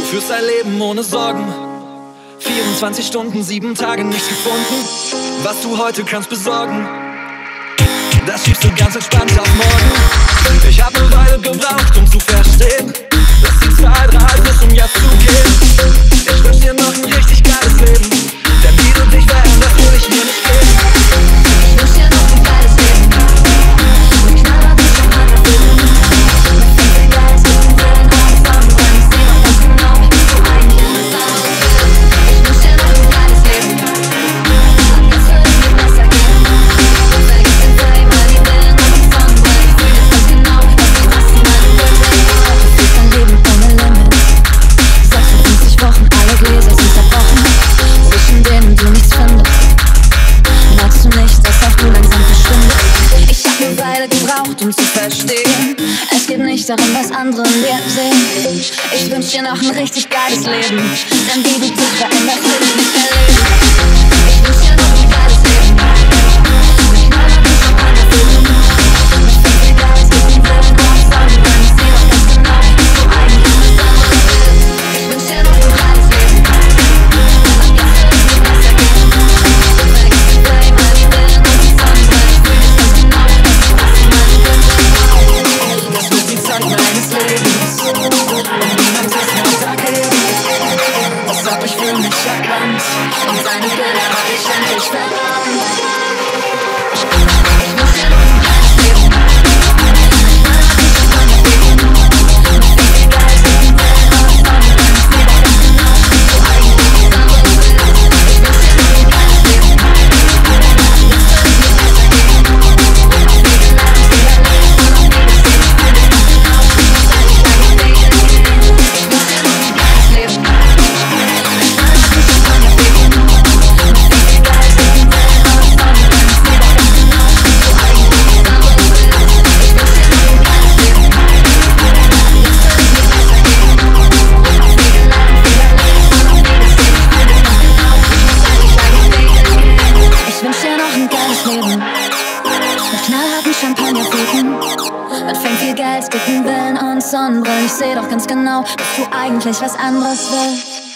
Führst ein Leben ohne Sorgen, 24 Stunden, 7 Tage, nichts gefunden, was du heute kannst besorgen. Das schiebst du ganz entspannt auf morgen. Ich hab ne Weile gebraucht, um zu verstehen, dass die Zeit reif ist, um jetzt zu gehen. Ich wünsch dir noch ein richtig geiles Leben, denn wie du dich veränderst, will ich mir nicht geben. Ich wünsch dir noch ein geiles Leben, mit Knallern und Champagner füllen, mit 5 geiles Leben, Willen auf Sonnenbrand. Ich seh doch ganz genau, was du eigentlich willst. Ich wünsch dir noch ein geiles Leben, ab jetzt wird es mir besser gehen. Vergiss den Fame, all die Willen auf Sonnenbrand. Ich fühl jetzt ganz genau, was du maximal willst. Du fühlst dein Leben ohne Limit, 56 Wochen, alle Gläser sind zerbrochen, zwischen denen du nichts findest. Merkst du nicht, dass auch du langsam verschwindest? Ich hab ne Weile gebraucht, um zu verstehen, es geht nicht darum, was andere in dir sehen. Ich wünsch dir noch ein richtig geiles Leben, denn wie du dich veränderst, will ich nicht erleben. Ich wünsch dir noch ein geiles Leben, mit Knallern und Champagner füllen, mit 5 geiles Leben, Willen auf Sonnenbrand. Ich seh doch ganz genau, was du eigentlich willst. Ich wünsch dir noch ein geiles Leben, ab jetzt wird es mir besser gehen. Vergiss den Fame, all die Willen auf Sonnenbrand. Ich fühl jetzt ganz genau, was du maximal willst. Das wird die Zeit meines Lebens, und niemand ist mehr dagegen. Was sagt, ich fühl mich erkannt, und seine Bilder hab ich endlich verbannt. Ich wünsch dir noch ein geiles Leben, mit Knallern und Champagner füllen, mit 5 geiles Leben, Willen auf Sonnenbrand. Ich seh doch ganz genau, was du eigentlich willst. Ich wünsch dir noch ein geiles Leben, ab jetzt wird es mir besser gehen. Auf jede Lage, jeder Leben und auf jedes Leben. Ich fühl jetzt ganz genau, wie du eigentlich deine Wege gehen. Ich wünsch dir noch ein geiles Leben, mit Knallern und Champagner füllen, mit 5 geiles Leben, Willen auf Sonnenbrand. Ich seh doch ganz genau, was du eigentlich willst. Ich wünsch dir noch ein geiles Leben, ab jetzt wird es mir besser gehen. Auf jede Lage, jeder Leben und auf jedes Leben. Ich fühl jetzt ganz genau, wie du eigentlich deine Wege gehen. Ich wünsch dir noch ein geiles Leben, mit knallharten Champagnerfliegen, mit 5 Geld, dicken Villen und Sonnenbrillen. Ich seh doch ganz genau, dass du eigentlich was anderes willst.